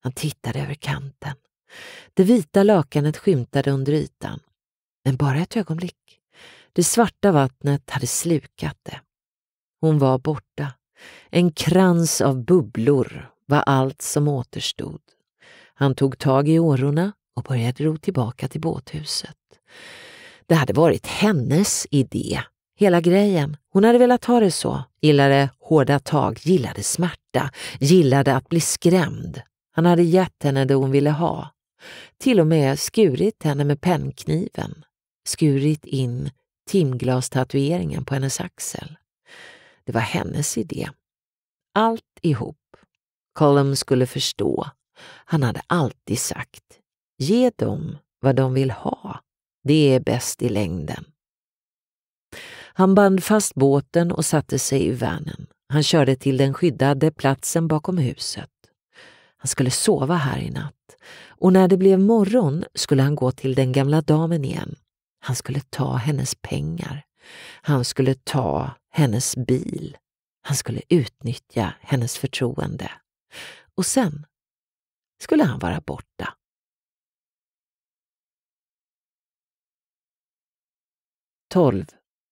Han tittade över kanten. Det vita lakanet skymtade under ytan. Men bara ett ögonblick. Det svarta vattnet hade slukat det. Hon var borta. En krans av bubblor var allt som återstod. Han tog tag i årorna och började ro tillbaka till båthuset. Det hade varit hennes idé. Hela grejen. Hon hade velat ha det så. Gillade hårda tag, gillade smärta, gillade att bli skrämd. Han hade gett henne det hon ville ha. Till och med skurit henne med pennkniven. Skurit in timglastatueringen på hennes axel. Det var hennes idé. Allt ihop. Colum skulle förstå. Han hade alltid sagt: ge dem vad de vill ha. Det är bäst i längden. Han band fast båten och satte sig i värnen. Han körde till den skyddade platsen bakom huset. Han skulle sova här i natt. Och när det blev morgon skulle han gå till den gamla damen igen. Han skulle ta hennes pengar. Han skulle ta hennes bil. Han skulle utnyttja hennes förtroende. Och sen skulle han vara borta. 12.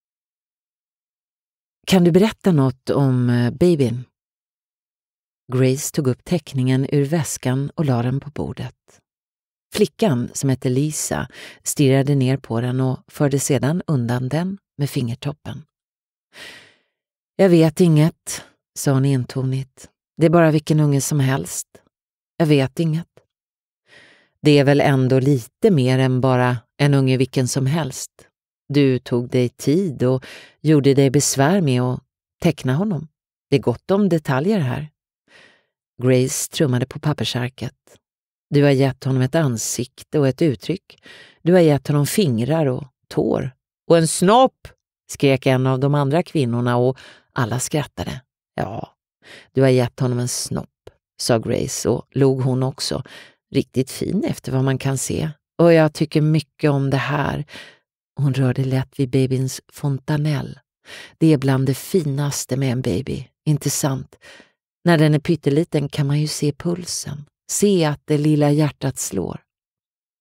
Kan du berätta något om babyn? Grace tog upp teckningen ur väskan och la den på bordet. Flickan, som hette Lisa, stirrade ner på den och förde sedan undan den med fingertoppen. Jag vet inget, sa hon entonigt. Det är bara vilken unge som helst. Jag vet inget. Det är väl ändå lite mer än bara en unge vilken som helst. Du tog dig tid och gjorde dig besvär med att teckna honom. Det är gott om detaljer här. Grace trummade på pappersarket. Du har gett honom ett ansikte och ett uttryck. Du har gett honom fingrar och tår. Och en snopp, skrek en av de andra kvinnorna och alla skrattade. Ja, du har gett honom en snopp, sa Grace och log hon också. Riktigt fin efter vad man kan se. Och jag tycker mycket om det här. Hon rörde lätt vid babyns fontanell. Det är bland det finaste med en baby, inte sant? När den är pytteliten kan man ju se pulsen. Se att det lilla hjärtat slår.